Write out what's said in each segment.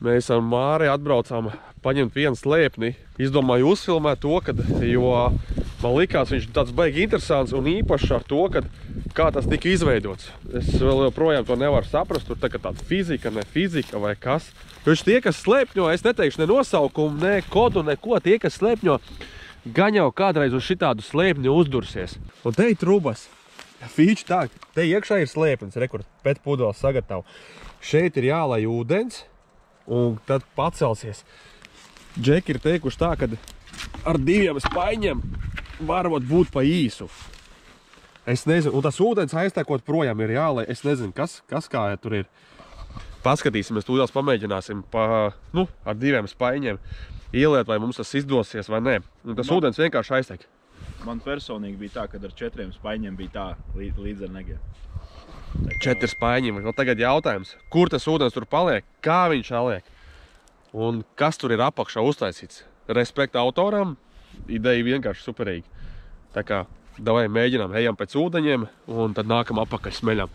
Mēs ar Māri atbraucām paņemt vienu slēpni. Izdomāju uzfilmēt to, jo man likās viņš tāds baigi interesants un īpašs ar to, kā tas tika izveidots. Es vēl joprojām to nevaru saprast, tur tāda fizika, ne fizika vai kas. Viņš tie, kas slēpņo, es neteikšu ne nosaukumu, ne kodu, neko, tie, kas slēpņo, gan jau kādreiz uz šitādu slēpņu uzdursies. Un te ir trubas. Fīči tā, te iekšā ir slēpnis, rekur, pēc pudeles sagatavu. Šeit ir jālai ūdens. Un tad pacelsies. Džeki ir teikuši tā, ka ar 2 spaiņiem varot būt pa īsu. Es nezinu, un tas ūdens aiztekot projām ir jālai. Es nezinu, kas kā tur ir. Paskatīsimies, tūdēļ pamēģināsim ar 2 spaiņiem ieliet, vai mums tas izdosies vai nē. Un tas ūdens vienkārši aiztek. Man personīgi bija tā, ka ar 4 spaiņiem bija tā līdz ar negiem. 4 spaiņi. Vēl tagad jautājums, kur tas ūdens tur paliek, kā viņš aliek un kas tur ir apakšā uztaisīts. Respekt autoram, ideja vienkārši superīgi. Tā kā, davai mēģinām, ejam pēc ūdeņiem un tad nākam apakaļ smeļam.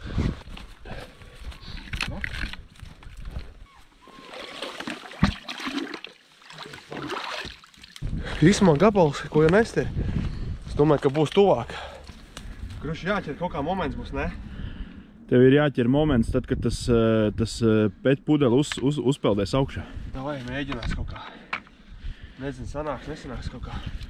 Īsumā gabals, ko jau nestie, es domāju, ka būs tuvāk. Kruši jāķer kaut kā moments būs, ne? Tev ir jāķer moments, tad, kad tas pēc pudeli uzpeldēs augšā. Davai, mēģinās kaut kā. Nezinu, sanāks, nesanāks kaut kā.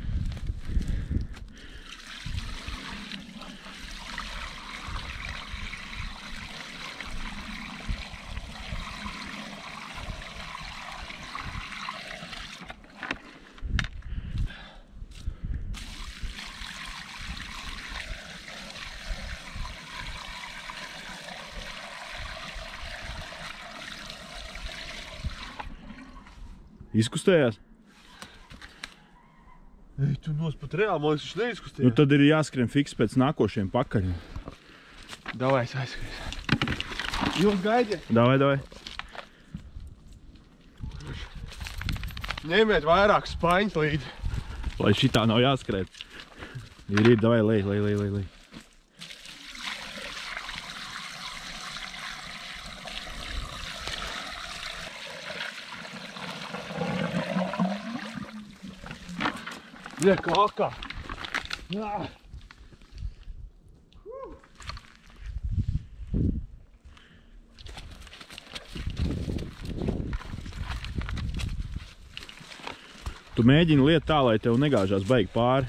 Izkustējās? Ei, tu pat reāli, man viņš neizkustējās. Nu tad ir jāskrien fiks pēc nākošiem pakaļiem. Davai, es aizskries. Jūs gaidiet? Davai. Ņemiet vairāk spaiņas līdzi. Lai šitā nav jāskrēt. Ir, davai, lej. Ne, kā. Tu mēģini liet tā, lai tev negāžās baigi pāri.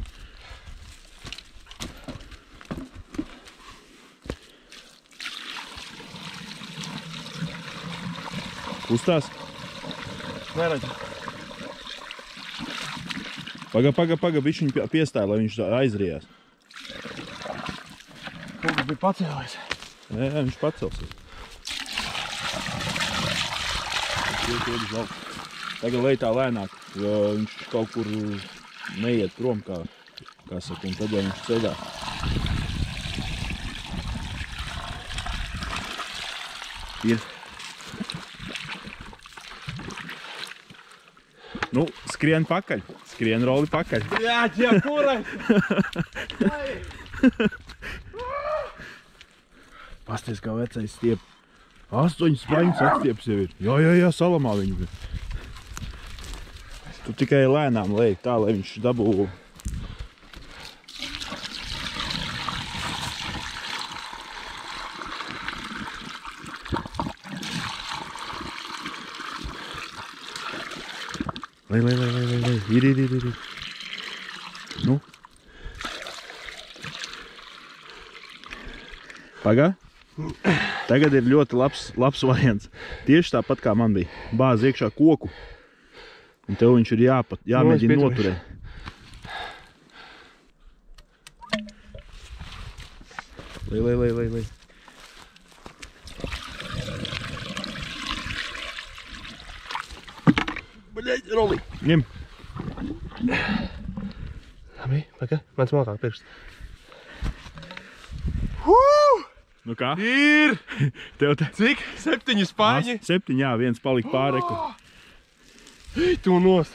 Kustās? Neredzu. Paga, bišķiņ piestāja, lai viņš aizrijās. Kaut kas bija pacēlējis. Nē, viņš pacelsies. Tagad lej tā lēnāk, jo viņš kaut kur neiet prom, kā saka, un tad jau viņš ceļā. Ir. Nu, skrien pakaļ. Skrien roli pakaļ. Bļāķ, jā, kurai! Pasties, kā vecais stiep. 8 spaiņas atstieps jau ir. Jā, salamā viņu bija. Tu tikai lēnām lej tā, lai viņš dabū. Lej. Ir. Nu. Pagā. Tagad ir ļoti labs variants. Tieši tāpat kā man bija. Bāz iekšā koku. Un tev viņš ir jāmēģina noturēt. Lej. Bļaļ, roli! Ņem! Labi, paka, man smalkāk pirkst. Nu kā? Ir! Tev te... Cik? 7 spaiņi? 7, jā, viens palika pāreku. Ej, tu nost!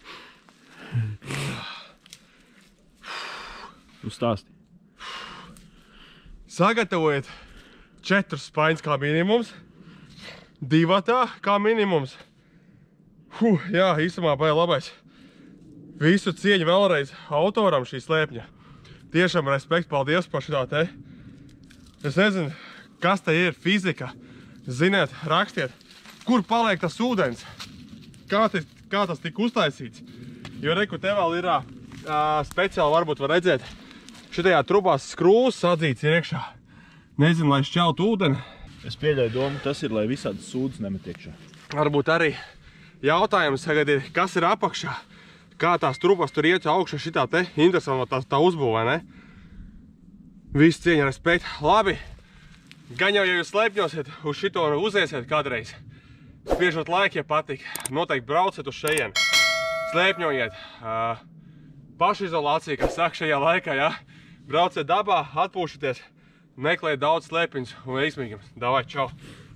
Nu stāsti. Sagatavojiet 4 spaiņas kā minimums. divatā, kā minimums. Jā, īstumā baigi labais. Visu cieņu vēlreiz autoram šī slēpņa. Tiešām respekt, paldies par šitā te. Es nezinu, kas te ir fizika. Ziniet, rakstiet, kur paliek tas ūdens. Kā tas tika uztaisīts. Jo reku te vēl ir speciāli varbūt var redzēt. Šitajā trubās skrūvas sadzīts iekšā. Nezinu, lai šķelt ūdeni. Es pieļauju domu, tas ir, lai visādas sūdas nemet iekšā. Varbūt arī jautājums tagad ir, kas ir apakšā. Kā tās trubas tur iet augšā šitā te interesanta tā uzbūvē, ne? Visu cieņa, respekt. Labi, gan jau, ja jūs slēpņosiet uz šito un uziesiet kādreiz. Spiežot laiku, ja patīk, noteikti brauciet uz šejienu. Slēpņojiet. Pašizolācija, kas saka šajā laikā, ja? Brauciet dabā, atpūšaties, meklējiet daudz slēpiņus un veiksmīgi jums. Davai, čau!